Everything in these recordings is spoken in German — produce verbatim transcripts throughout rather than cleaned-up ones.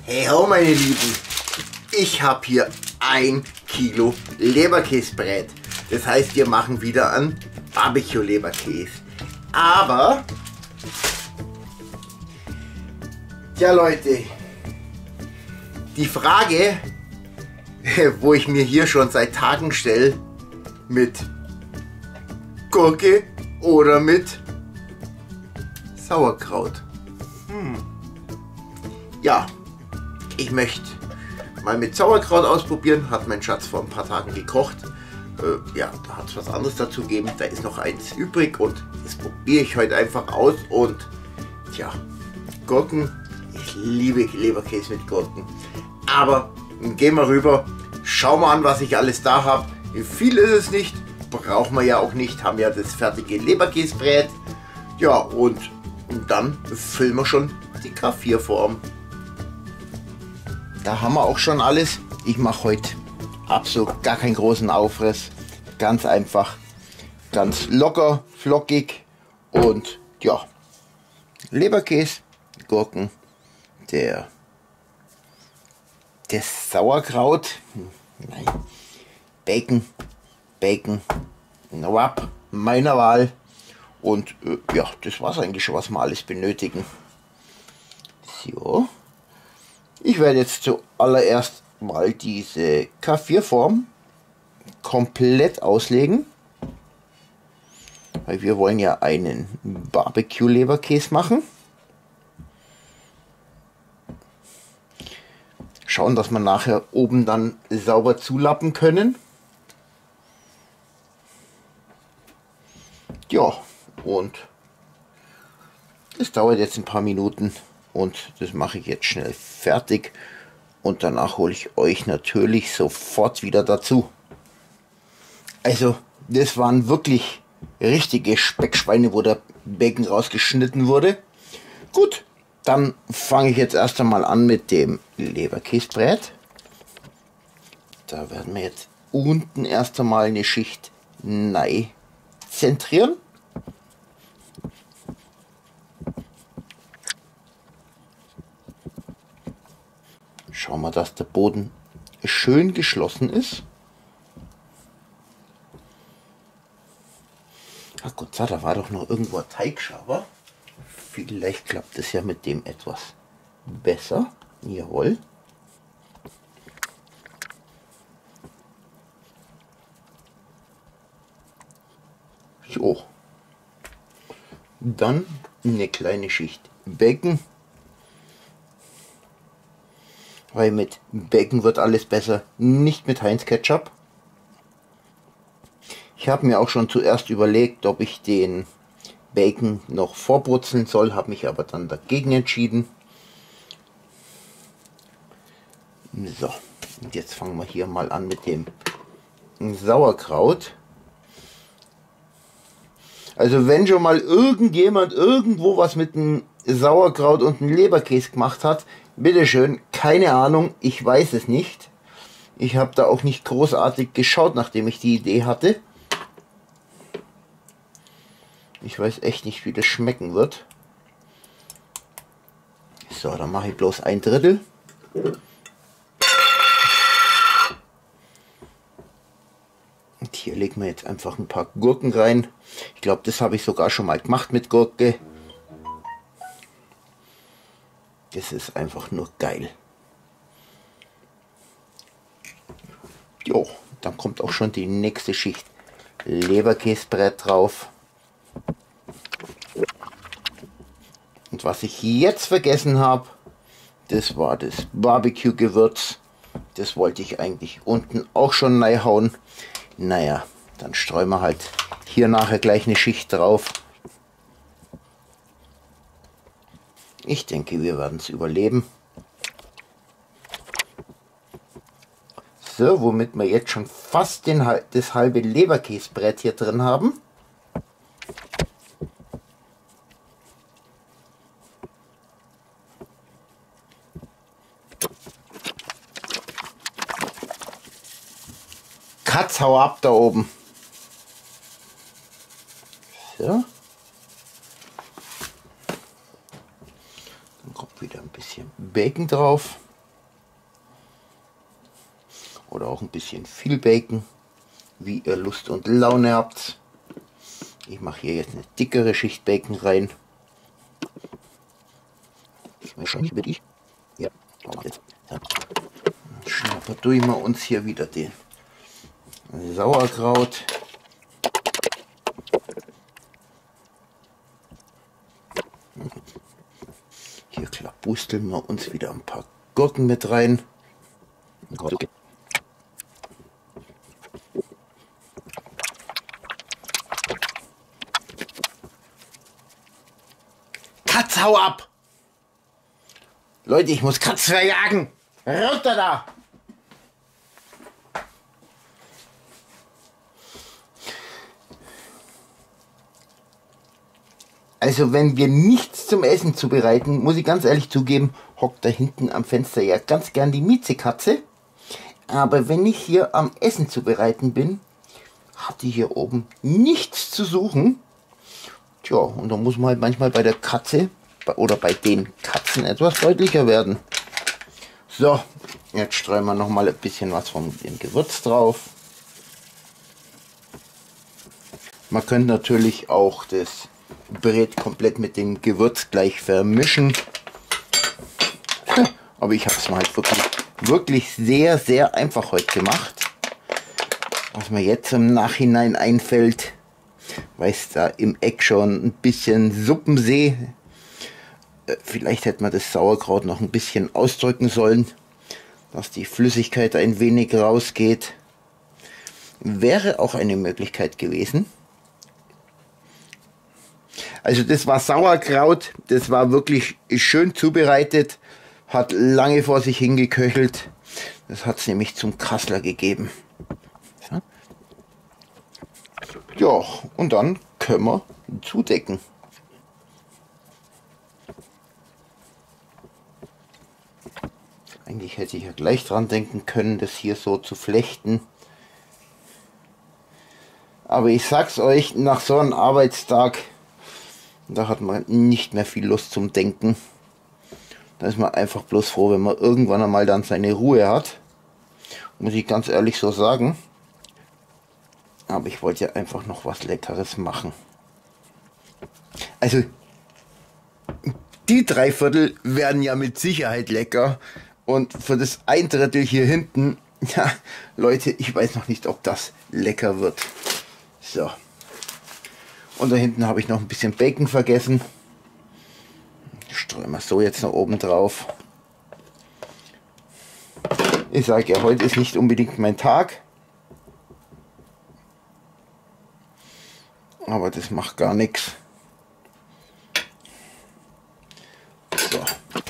Hey ho meine Lieben, ich habe hier ein Kilo Leberkäsebrät. Das heißt, wir machen wieder einen Barbecue-Leberkäse. Aber, ja Leute, die Frage, wo ich mir hier schon seit Tagen stelle, mit Gurke oder mit Sauerkraut. Hm. Ja, ich möchte mal mit Sauerkraut ausprobieren. Hat mein Schatz vor ein paar Tagen gekocht. Äh, ja, da hat es was anderes dazu gegeben. Da ist noch eins übrig und das probiere ich heute einfach aus. Und tja, Gurken. Ich liebe Leberkäse mit Gurken. Aber gehen wir rüber. Schauen wir an, was ich alles da habe. Viel ist es nicht. Brauchen wir ja auch nicht. Haben ja das fertige Leberkäsebrät. Ja, und, und dann füllen wir schon die K vier Form. Da haben wir auch schon alles. Ich mache heute absolut gar keinen großen Aufriss. Ganz einfach, ganz locker, flockig und ja, Leberkäse, Gurken, der, das Sauerkraut, nein, Bacon, Bacon, Wrap meiner Wahl und äh, ja, das war es eigentlich schon, was wir alles benötigen. So. Ich werde jetzt zuallererst mal diese K vier Form komplett auslegen, weil wir wollen ja einen Barbecue Leberkäse machen. Schauen, dass wir nachher oben dann sauber zulappen können. Ja, und das dauert jetzt ein paar Minuten. Und das mache ich jetzt schnell fertig und danach hole ich euch natürlich sofort wieder dazu. Also das waren wirklich richtige Speckschweine, wo der Bacon rausgeschnitten wurde. Gut, dann fange ich jetzt erst einmal an mit dem Leberkäsebrät. Da werden wir jetzt unten erst einmal eine Schicht rein zentrieren. Schauen wir, dass der Boden schön geschlossen ist. Ach Gott, da war doch noch irgendwo ein Teigschaber. Vielleicht klappt es ja mit dem etwas besser. Jawohl. So. Dann eine kleine Schicht Bacon. Weil mit Bacon wird alles besser, nicht mit Heinz Ketchup. Ich habe mir auch schon zuerst überlegt, ob ich den Bacon noch vorbrutzeln soll, habe mich aber dann dagegen entschieden. So, und jetzt fangen wir hier mal an mit dem Sauerkraut. Also wenn schon mal irgendjemand irgendwo was mit dem Sauerkraut und dem Leberkäse gemacht hat, bitteschön, keine Ahnung, ich weiß es nicht. Ich habe da auch nicht großartig geschaut, nachdem ich die Idee hatte. Ich weiß echt nicht, wie das schmecken wird. So, dann mache ich bloß ein Drittel. Und hier legen wir jetzt einfach ein paar Gurken rein. Ich glaube, das habe ich sogar schon mal gemacht mit Gurke. Das ist einfach nur geil. Jo, dann kommt auch schon die nächste Schicht Leberkäsebrät drauf. Und was ich jetzt vergessen habe, das war das Barbecue-Gewürz. Das wollte ich eigentlich unten auch schon reinhauen. Naja, dann streuen wir halt hier nachher gleich eine Schicht drauf. Ich denke, wir werden es überleben. So, womit wir jetzt schon fast den, das halbe Leberkäsebrett hier drin haben. Katz, hau ab da oben. So. Dann kommt wieder ein bisschen Bacon drauf. oder auch ein bisschen viel Bacon, wie ihr Lust und Laune habt. Ich mache hier jetzt eine dickere Schicht Bacon rein. Wahrscheinlich bin ich. Ja, jetzt. Ja. Schnappern wir uns hier wieder den Sauerkraut. Hier klabusteln wir uns wieder ein paar Gurken mit rein. Katz, hau ab! Leute, ich muss Katzen verjagen! Runter da! Also wenn wir nichts zum Essen zubereiten, muss ich ganz ehrlich zugeben, hockt da hinten am Fenster ja ganz gern die Miezekatze. Aber wenn ich hier am Essen zubereiten bin, hat die hier oben nichts zu suchen. Tja, und da muss man halt manchmal bei der Katze oder bei den Katzen etwas deutlicher werden. So, jetzt streuen wir noch mal ein bisschen was von dem Gewürz drauf. Man könnte natürlich auch das Brät komplett mit dem Gewürz gleich vermischen. Aber ich habe es mal halt wirklich, wirklich sehr, sehr einfach heute gemacht. Was mir jetzt im Nachhinein einfällt, weil ich da im Eck schon ein bisschen Suppen sehe. Vielleicht hätte man das Sauerkraut noch ein bisschen ausdrücken sollen, dass die Flüssigkeit ein wenig rausgeht. Wäre auch eine Möglichkeit gewesen. Also das war Sauerkraut, das war wirklich schön zubereitet, hat lange vor sich hingeköchelt. Das hat es nämlich zum Kassler gegeben. So. Ja, und dann können wir zudecken. Eigentlich hätte ich ja gleich dran denken können, das hier so zu flechten. Aber ich sag's euch, nach so einem Arbeitstag, da hat man nicht mehr viel Lust zum Denken. Da ist man einfach bloß froh, wenn man irgendwann einmal dann seine Ruhe hat. Muss ich ganz ehrlich so sagen. Aber ich wollte ja einfach noch was Leckeres machen. Also, die drei Viertel werden ja mit Sicherheit lecker. Und für das ein Drittel hier hinten, ja, Leute, ich weiß noch nicht, ob das lecker wird. So. Und da hinten habe ich noch ein bisschen Bacon vergessen. Streuen wir so jetzt noch oben drauf. Ich sage ja, heute ist nicht unbedingt mein Tag. Aber das macht gar nichts. So.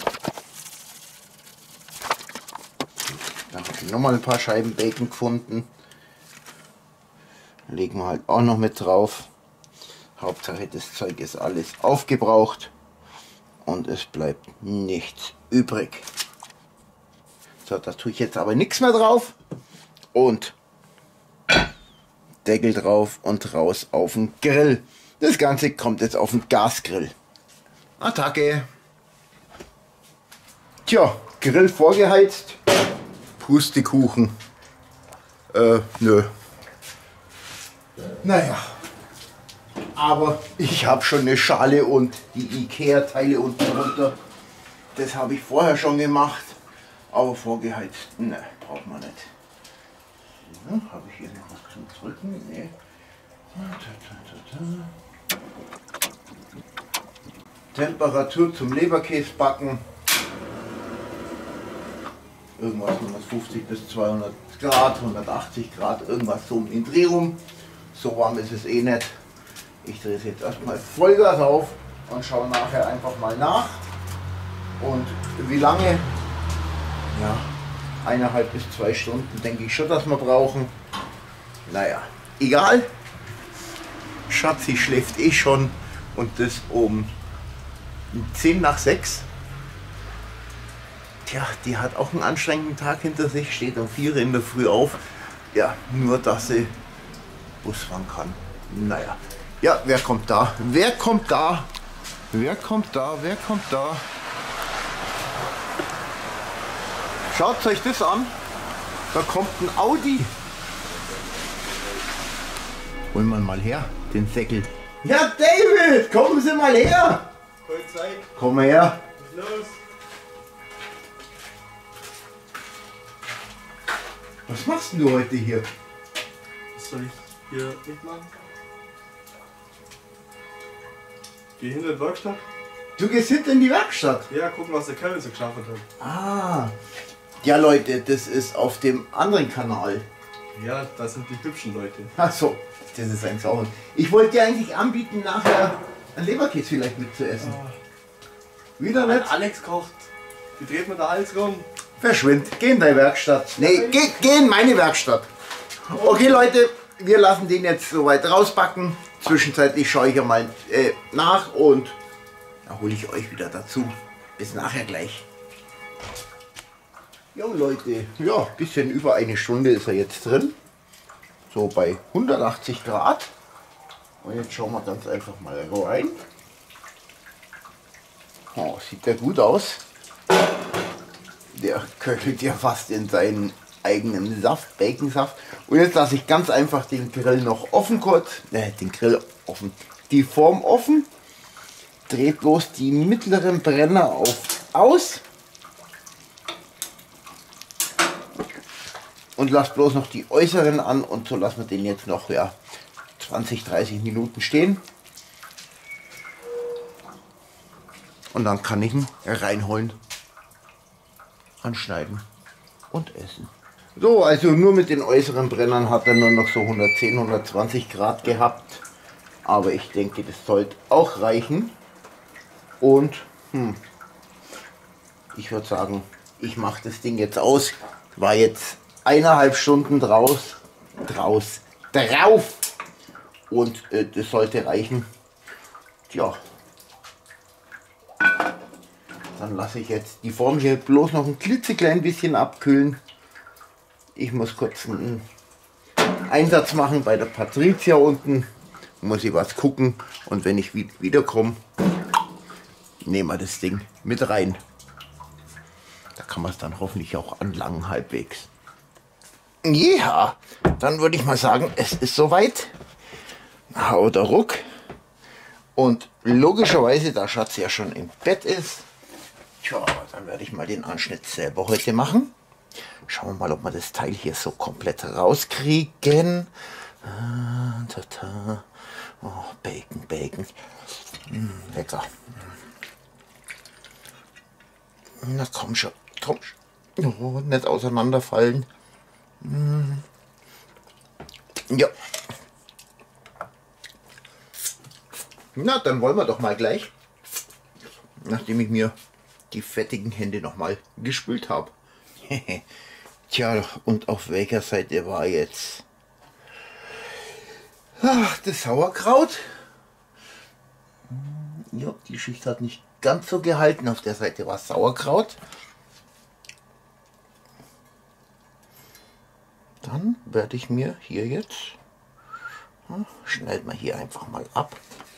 Dann habe ich nochmal ein paar Scheiben Bacon gefunden. Legen wir halt auch noch mit drauf. Hauptsache das Zeug ist alles aufgebraucht und es bleibt nichts übrig. So, da tue ich jetzt aber nichts mehr drauf und Deckel drauf und raus auf den Grill. Das Ganze kommt jetzt auf den Gasgrill. Attacke! Tja, Grill vorgeheizt, Pustekuchen. Äh, nö. Naja. Aber ich habe schon eine Schale und die Ikea-Teile unten drunter. Das habe ich vorher schon gemacht. Aber vorgeheizt, ne, braucht man nicht. Ja, habe ich hier noch was zum Drücken? Nee. Temperatur zum Leberkäsebacken. Irgendwas hundertfünfzig bis zweihundert Grad, hundertachtzig Grad, irgendwas so um den Dreh rum. So warm ist es eh nicht. Ich drehe es jetzt erstmal Vollgas auf und schaue nachher einfach mal nach. Und wie lange? Ja, eineinhalb bis zwei Stunden denke ich schon, dass wir brauchen. Naja, egal. Schatzi schläft eh schon und das um zehn nach sechs. Tja, die hat auch einen anstrengenden Tag hinter sich, steht um vier in der Früh auf. Ja, nur dass sie Bus fahren kann. Naja. Ja, wer kommt da? Wer kommt da? Wer kommt da? Wer kommt da? Schaut euch das an. Da kommt ein Audi. Holen wir ihn mal her, den Säckel. Ja, David, kommen Sie mal her. Polizei. Komm mal her. Was ist los? Was machst denn du heute hier? Was soll ich hier mitmachen? Geh hinter die Werkstatt? Du gehst hinter in die Werkstatt. Ja, gucken, was der Kevin so geschafft hat. Ah. Ja, Leute, das ist auf dem anderen Kanal. Ja, das sind die hübschen Leute. Ach so, das ist ein Sauer. Ich wollte dir eigentlich anbieten, nachher ein Leberkäse vielleicht mitzuessen. Oh. Wieder nicht? Alex kocht. Wie dreht man da alles rum? Verschwind. Geh in deine Werkstatt. Nee, geh, geh in meine Werkstatt. Okay, Leute, wir lassen den jetzt soweit rausbacken. Zwischenzeitlich schaue ich ja mal äh, nach und da hole ich euch wieder dazu. Bis nachher gleich. Jo Leute, ja, bisschen über eine Stunde ist er jetzt drin. So bei hundertachtzig Grad. Und jetzt schauen wir ganz einfach mal rein. Oh, sieht der gut aus. Der köchelt ja fast in seinen eigenen Saft, Baconsaft. Und jetzt lasse ich ganz einfach den Grill noch offen kurz. Äh, den Grill offen. Die Form offen. Dreht bloß die mittleren Brenner auf aus. Und lasst bloß noch die äußeren an und so lassen wir den jetzt noch ja, zwanzig, dreißig Minuten stehen. Und dann kann ich ihn reinholen, anschneiden und essen. So, also nur mit den äußeren Brennern hat er nur noch so hundertzehn, hundertzwanzig Grad gehabt. Aber ich denke, das sollte auch reichen. Und hm, ich würde sagen, ich mache das Ding jetzt aus. War jetzt eineinhalb Stunden draus, draus, drauf. Und äh, das sollte reichen. Tja. Dann lasse ich jetzt die Form hier bloß noch ein klitzeklein bisschen abkühlen. Ich muss kurz einen Einsatz machen bei der Patricia unten. Muss ich was gucken. Und wenn ich wiederkomme, nehmen wir das Ding mit rein. Da kann man es dann hoffentlich auch anlangen halbwegs. Ja, dann würde ich mal sagen, es ist soweit. Hau der Ruck. Und logischerweise, da Schatz ja schon im Bett ist, tja, dann werde ich mal den Anschnitt selber heute machen. Schauen wir mal, ob wir das Teil hier so komplett rauskriegen. Ah, tata. Oh, Bacon, Bacon. Mm, lecker. Na komm schon, komm schon. Oh, nicht auseinanderfallen. Mm. Ja. Na, dann wollen wir doch mal gleich, nachdem ich mir die fettigen Hände noch mal gespült habe. Tja, und auf welcher Seite war jetzt ach, das Sauerkraut? Ja, die Schicht hat nicht ganz so gehalten. Auf der Seite war Sauerkraut. Dann werde ich mir hier jetzt, schneiden wir hier einfach mal ab.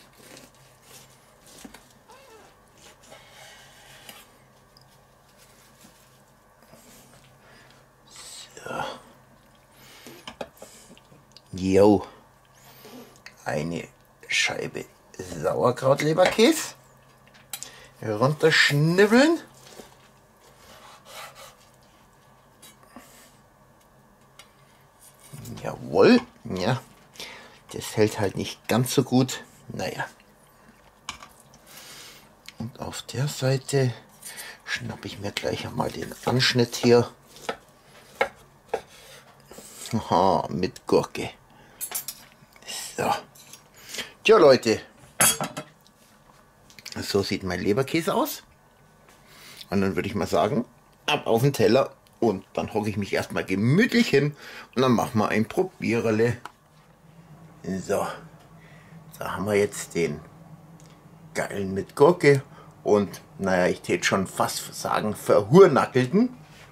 Jo, eine Scheibe Sauerkrautleberkäse runterschnibbeln. Jawohl, ja, das hält halt nicht ganz so gut. Naja. Und auf der Seite schnappe ich mir gleich einmal den Anschnitt hier. Aha, mit Gurke. So. Tja, Leute. So sieht mein Leberkäse aus. Und dann würde ich mal sagen, ab auf den Teller. Und dann hocke ich mich erstmal gemütlich hin. Und dann machen wir ein Probiererle. So. Da haben wir jetzt den geilen mit Gurke. Und naja, ich täte schon fast sagen, verhurnackelten.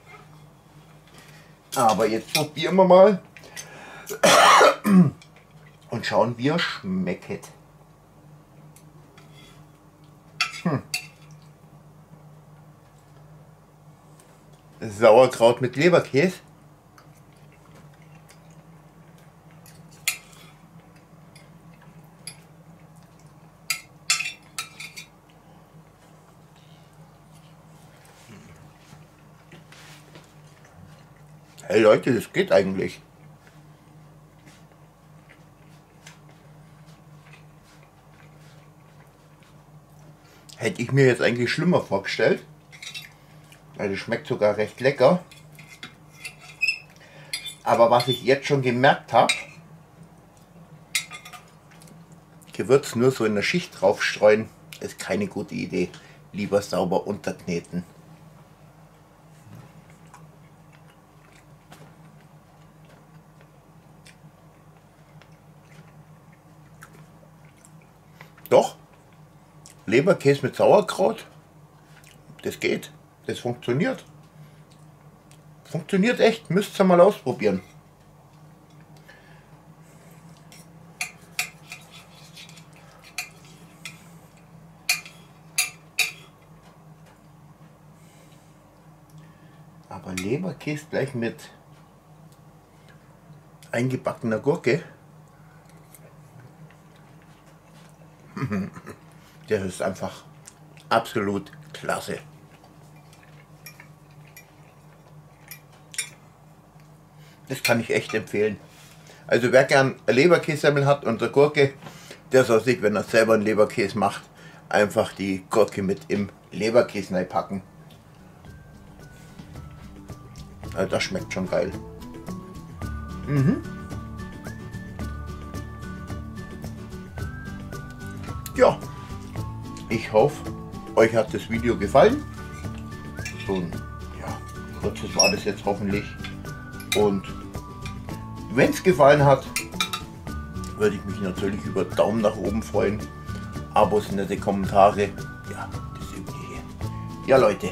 Aber jetzt probieren wir mal und schauen, wie er schmeckt. Hm. Sauerkraut mit Leberkäse. Hey Leute, das geht eigentlich. Hätte ich mir jetzt eigentlich schlimmer vorgestellt. Weil das schmeckt sogar recht lecker. Aber was ich jetzt schon gemerkt habe, Gewürz nur so in der Schicht draufstreuen, ist keine gute Idee. Lieber sauber unterkneten. Doch, Leberkäse mit Sauerkraut, das geht, das funktioniert. Funktioniert echt, müsst ihr mal ausprobieren. Aber Leberkäse gleich mit eingebackener Gurke, das ist einfach absolut klasse. Das kann ich echt empfehlen. Also wer gern Leberkässemmel hat und eine Gurke, der soll sich, wenn er selber einen Leberkäse macht, einfach die Gurke mit im Leberkäse reinpacken. Also das schmeckt schon geil. Mhm. Ja, ich hoffe, euch hat das Video gefallen. So ein ja, kurzes war das jetzt hoffentlich. Und wenn es gefallen hat, würde ich mich natürlich über Daumen nach oben freuen. Abos, nette Kommentare. Ja, das Übliche. Ja Leute.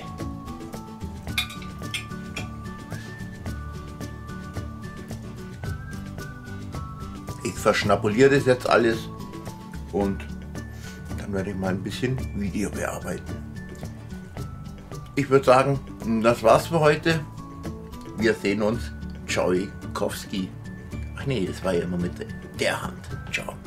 Ich verschnabuliere das jetzt alles und dann werde ich mal ein bisschen Video bearbeiten. Ich würde sagen, das war's für heute. Wir sehen uns. Ciao, Kowski. Ach nee, das war ja immer mit der Hand. Ciao.